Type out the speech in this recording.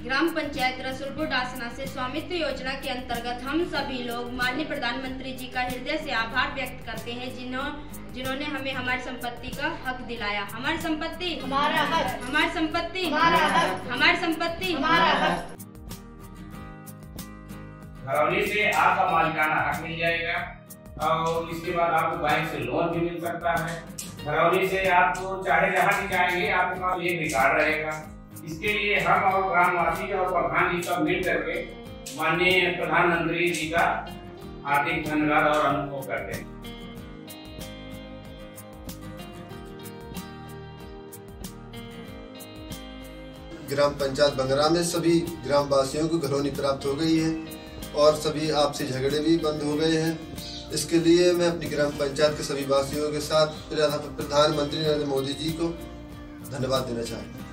ग्राम पंचायत रसूलपुर डासना से स्वामित्व योजना के अंतर्गत हम सभी लोग माननीय प्रधानमंत्री जी का हृदय से आभार व्यक्त करते हैं जिन्होंने हमें हमारी संपत्ति का हक दिलाया। हमारी संपत्ति हमारा हक, हमारी संपत्ति हमारा हक, हमारी संपत्ति हमारा हक। घरौनी से आपका मालिकाना हक मिल जाएगा और इसके बाद आपको बैंक से लोन भी मिल सकता है। घरौनी से आपको चाहे जहाँ भी जाएंगे आपके पास एक रिकॉर्ड रहेगा। इसके लिए हम और ग्रामवासी और प्रधान जी सब मिल करके माननीय प्रधानमंत्री जी का हार्दिक धन्यवाद और अनुभव करते हैं। ग्राम पंचायत बंगरा में सभी ग्रामवासियों को घरौनी प्राप्त हो गई है और सभी आपसी झगड़े भी बंद हो गए हैं। इसके लिए मैं अपनी ग्राम पंचायत के सभी वासियों के साथ प्रधानमंत्री नरेंद्र मोदी जी को धन्यवाद देना चाहता हूँ।